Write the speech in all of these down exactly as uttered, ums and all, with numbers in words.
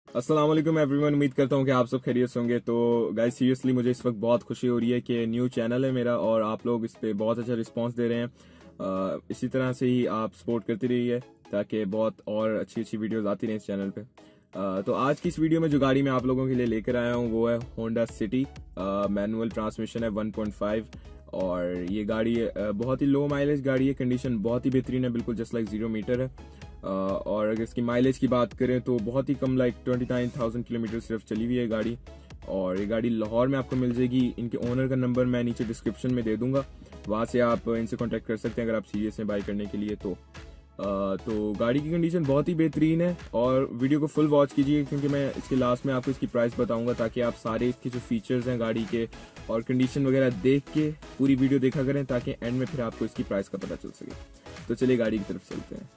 अस्सलाम वालेकुम एवरीवन। उम्मीद करता हूँ कि आप सब खैरियत से होंगे। तो गाइस सीरियसली मुझे इस वक्त बहुत खुशी हो रही है कि न्यू चैनल है मेरा और आप लोग इस पे बहुत अच्छा रिस्पांस दे रहे हैं। आ, इसी तरह से ही आप सपोर्ट करते रहिए ताकि बहुत और अच्छी अच्छी वीडियोस आती रहें इस चैनल पे। आ, तो आज की इस वीडियो में जो गाड़ी मैं आप लोगों के लिए लेकर आया हूँ वो है होंडा सिटी। मैनुअल ट्रांसमिशन है वन पॉइंट फाइव और ये गाड़ी आ, बहुत ही लो माइलेज गाड़ी है। कंडीशन बहुत ही बेहतरीन है, बिल्कुल जस्ट लाइक जीरो मीटर है। Uh, और अगर इसकी माइलेज की बात करें तो बहुत ही कम, like twenty nine thousand kilometre सिर्फ चली हुई है गाड़ी। और ये गाड़ी लाहौर में आपको मिल जाएगी। इनके ओनर का नंबर मैं नीचे डिस्क्रिप्शन में दे दूंगा, वहां से आप इनसे कांटेक्ट कर सकते हैं अगर आप सीरियस हैं बाई करने के लिए। तो uh, तो गाड़ी की कंडीशन बहुत ही बेहतरीन है और वीडियो को फुल वॉच कीजिए क्योंकि मैं इसके लास्ट में आपको इसकी प्राइस बताऊंगा ताकि आप सारे इसके जो फीचर्स हैं गाड़ी के और कंडीशन वगैरह देख के पूरी वीडियो देखा करें ताकि एंड में फिर आपको इसकी प्राइस का पता चल सके। तो चलिए गाड़ी की तरफ चलते हैं।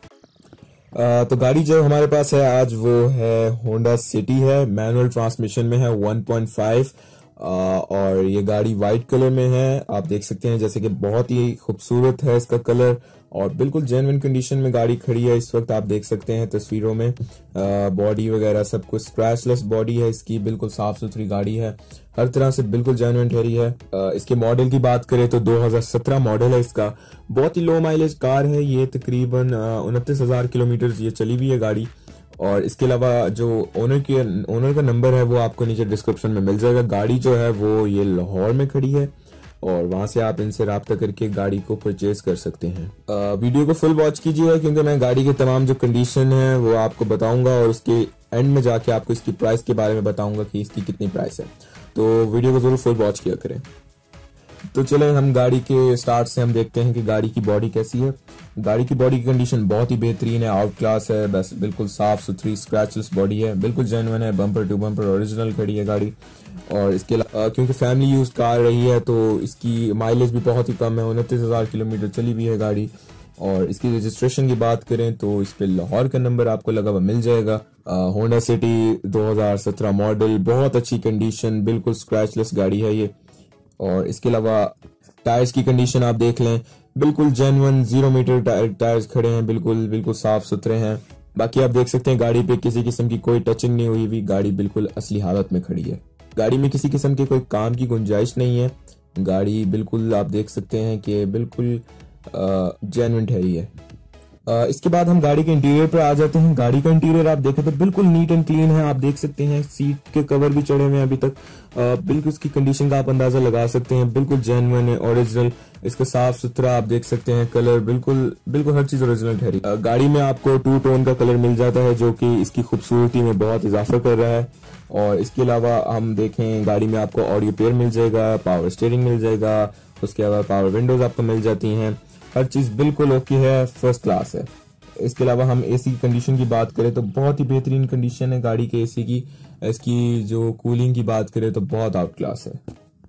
आ, तो गाड़ी जो हमारे पास है आज वो है होंडा सिटी है, मैनुअल ट्रांसमिशन में है वन पॉइंट फाइव और ये गाड़ी वाइट कलर में है। आप देख सकते हैं जैसे कि बहुत ही खूबसूरत है इसका कलर और बिल्कुल जेन्युइन कंडीशन में गाड़ी खड़ी है इस वक्त। आप देख सकते हैं तस्वीरों में बॉडी वगैरह सब कुछ स्क्रैचलेस बॉडी है इसकी, बिल्कुल साफ सुथरी गाड़ी है, हर तरह से बिल्कुल जेन्युइन ठहरी है। आ, इसके मॉडल की बात करें तो दो हज़ार सत्रह मॉडल है इसका। बहुत ही लो माइलेज कार है ये, तकरीबन उनतीस हजार किलोमीटर ये चली हुई है गाड़ी। और इसके अलावा जो ओनर के ओनर का नंबर है वो आपको नीचे डिस्क्रिप्शन में मिल जाएगा। गाड़ी जो है वो ये लाहौर में खड़ी है और वहां से आप इनसे राब्ता करके गाड़ी को परचेज कर सकते हैं। आ, वीडियो को फुल वॉच कीजिएगा क्योंकि मैं गाड़ी के तमाम जो कंडीशन है वो आपको बताऊंगा और उसके एंड में जाके आपको इसकी प्राइस के बारे में बताऊंगा कि इसकी कितनी प्राइस है। तो वीडियो को जरूर फुल वॉच किया करें। तो चले हम गाड़ी के स्टार्ट से हम देखते हैं कि गाड़ी की बॉडी कैसी है। गाड़ी की बॉडी की कंडीशन बहुत ही बेहतरीन है, आउट क्लास है, बस बिल्कुल साफ सुथरी स्क्रैचलेस बॉडी है, बिल्कुल जेन्युइन है, बम्पर टू बम्पर ओरिजिनल खड़ी है गाड़ी। और इसके अलावा क्योंकि फैमिली यूज कार रही है तो इसकी माइलेज भी बहुत ही कम है, उनतीस हजार किलोमीटर चली हुई है गाड़ी। और इसकी रजिस्ट्रेशन की बात करें तो इस पे लाहौर का नंबर आपको लगा हुआ मिल जाएगा। होंडा सिटी दो हज़ार सत्रह मॉडल, बहुत अच्छी कंडीशन, बिल्कुल स्क्रैचलेस गाड़ी है ये। और इसके अलावा टायर्स की कंडीशन आप देख लें, बिल्कुल जेन्युइन जीरो मीटर टायर्स खड़े हैं, बिल्कुल बिल्कुल साफ सुथरे हैं। बाकी आप देख सकते हैं गाड़ी पे किसी किस्म की कोई टचिंग नहीं हुई हुई, गाड़ी बिल्कुल असली हालत में खड़ी है। गाड़ी में किसी किस्म के कोई काम की गुंजाइश नहीं है, गाड़ी बिल्कुल आप देख सकते हैं कि बिल्कुल जेन्युइन ठहरी है। Uh, इसके बाद हम गाड़ी के इंटीरियर पर आ जाते हैं। गाड़ी का इंटीरियर आप देखें तो बिल्कुल नीट एंड क्लीन है। आप देख सकते हैं सीट के कवर भी चढ़े हुए हैं अभी तक। uh, बिल्कुल इसकी कंडीशन का आप अंदाजा लगा सकते हैं, बिल्कुल जेन्युइन है, ओरिजिनल। इसका साफ सुथरा आप देख सकते हैं कलर, बिल्कुल बिल्कुल हर चीज ओरिजिनल ठहरी। uh, गाड़ी में आपको टू टोन का कलर मिल जाता है जो कि इसकी खूबसूरती में बहुत इजाफा कर रहा है। और इसके अलावा हम देखें गाड़ी में आपको ऑडियो पेयर मिल जाएगा, पावर स्टीयरिंग मिल जाएगा, उसके अलावा पावर विंडोज आपको मिल जाती हैं, हर चीज बिल्कुल ओके है, फर्स्ट क्लास है। इसके अलावा हम एसी की कंडीशन की बात करें तो बहुत ही बेहतरीन कंडीशन है गाड़ी के एसी की। इसकी जो कूलिंग की बात करें तो बहुत आउट क्लास है।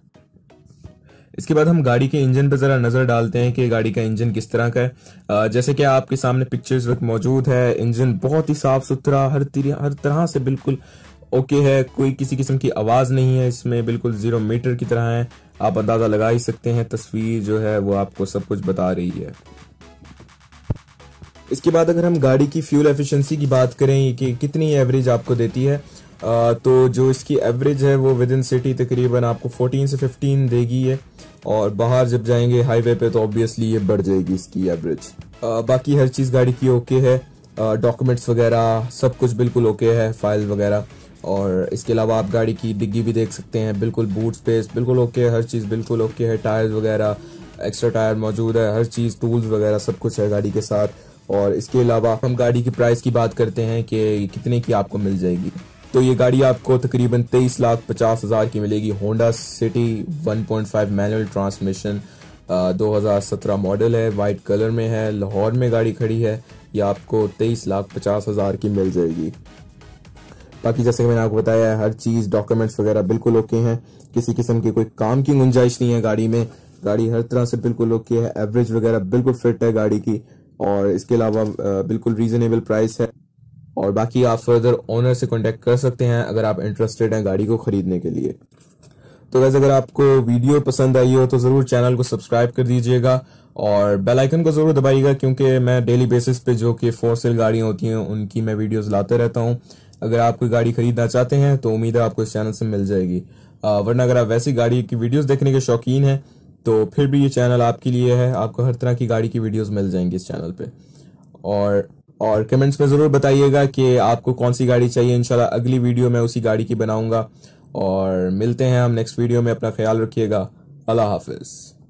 इसके बाद हम गाड़ी के इंजन पर जरा नजर डालते हैं कि गाड़ी का इंजन किस तरह का है। जैसे कि आपके सामने पिक्चर्स वक्त मौजूद है, इंजन बहुत ही साफ सुथरा, हर हर तरह से बिल्कुल ओके है, कोई किसी किस्म की आवाज नहीं है इसमें, बिल्कुल जीरो मीटर की तरह है। आप अंदाजा लगा ही सकते हैं, तस्वीर जो है वो आपको सब कुछ बता रही है। इसके बाद अगर हम गाड़ी की फ्यूल एफिशिएंसी की बात करें कि कितनी एवरेज आपको देती है, आ, तो जो इसकी एवरेज है वो विद इन सिटी तकरीबन आपको फोर्टीन से फिफ्टीन देगी है और बाहर जब जाएंगे हाईवे पे तो ऑब्वियसली ये बढ़ जाएगी इसकी एवरेज। बाकी हर चीज गाड़ी की ओके है, डॉक्यूमेंट्स वगैरह सब कुछ बिल्कुल ओके है, फाइल वगैरह। और इसके अलावा आप गाड़ी की डिग्गी भी देख सकते हैं, बिल्कुल बूट स्पेस बिल्कुल ओके है, हर चीज़ बिल्कुल ओके है, टायर्स वगैरह एक्स्ट्रा टायर मौजूद है, हर चीज़ टूल्स वगैरह सब कुछ है गाड़ी के साथ। और इसके अलावा हम गाड़ी की प्राइस की बात करते हैं कि कितने की आपको मिल जाएगी। तो ये गाड़ी आपको तकरीबन तेईस लाख पचास हज़ार की मिलेगी। Honda City one point five manual transmission, दो हज़ार सत्रह मॉडल है, वाइट कलर में है, लाहौर में गाड़ी खड़ी है। ये आपको तेईस लाख पचास हज़ार की मिल जाएगी। बाकी जैसे कि मैंने आपको बताया है हर चीज डॉक्यूमेंट्स वगैरह बिल्कुल ओके हैं, किसी किस्म की कोई काम की गुंजाइश नहीं है गाड़ी में, गाड़ी हर तरह से बिल्कुल ओके है, एवरेज वगैरह बिल्कुल फिट है गाड़ी की। और इसके अलावा बिल्कुल रीजनेबल प्राइस है। और बाकी आप फर्दर ओनर से कांटेक्ट कर सकते हैं अगर आप इंटरेस्टेड हैं गाड़ी को खरीदने के लिए। तो वैसे अगर आपको वीडियो पसंद आई हो तो जरूर चैनल को सब्सक्राइब कर दीजिएगा और बेल आइकन को जरूर दबाइएगा क्योंकि मैं डेली बेसिस पे जो कि फोर सेल गाड़ियां होती हैं उनकी मैं वीडियोस लाते रहता हूं। अगर आप कोई गाड़ी खरीदना चाहते हैं तो उम्मीद है आपको इस चैनल से मिल जाएगी। आ, वरना अगर आप वैसी गाड़ी की वीडियोस देखने के शौकीन हैं तो फिर भी ये चैनल आपके लिए है। आपको हर तरह की गाड़ी की वीडियोस मिल जाएंगी इस चैनल पे। और और कमेंट्स में ज़रूर बताइएगा कि आपको कौन सी गाड़ी चाहिए। इंशाल्लाह अगली वीडियो में उसी गाड़ी की बनाऊंगा। और मिलते हैं हम नेक्स्ट वीडियो में। अपना ख्याल रखिएगा। अल्लाह हाफिज़।